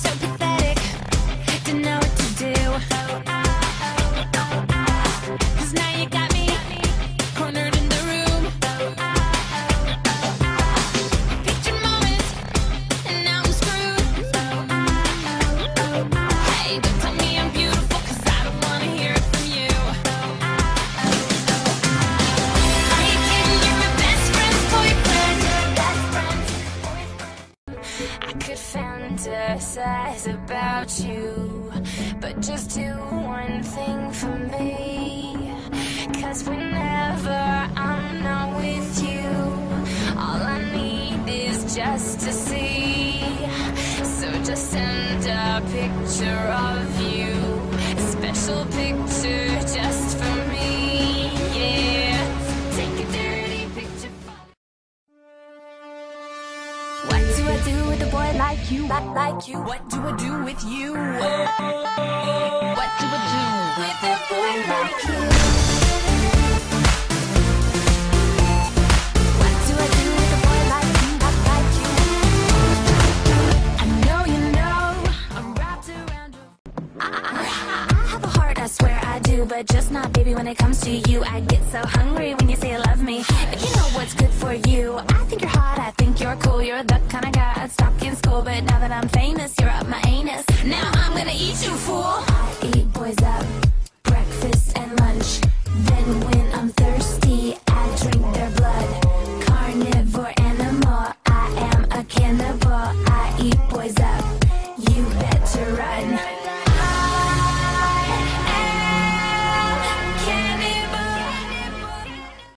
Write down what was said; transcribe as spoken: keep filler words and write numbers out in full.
so pathetic, didn't know what to do. Cause now you got me cornered in the room. Picture moments, and now I'm screwed. Hey, don't tell me I'm beautiful, cause I don't wanna hear it from you. Are you kidding? You're my best friend's boyfriend. Best friend's boyfriend. I could fantasize about you, but just do one thing for me. Cause whenever I'm not with you, all I need is just to see. So just send a picture of you, a special picture just for me. Yeah, take a dirty picture for me. What do I do with a boy like you? Like, like you? What do I do with you? What do I do with a boy like you? What do I do with a boy like you? Like, like you? I know you know I'm wrapped around your... I, I, I have a heart, I swear I do, but just not, baby, when it comes to you. I get so hungry when you say you love me, but you know what's good for you. I think you're hot, I think you're cool. You're the kind of guy I'd stalk in school, but now that I'm famous, you're up my anus. Now I'm gonna eat you, fool. I eat boys up, breakfast and lunch, then when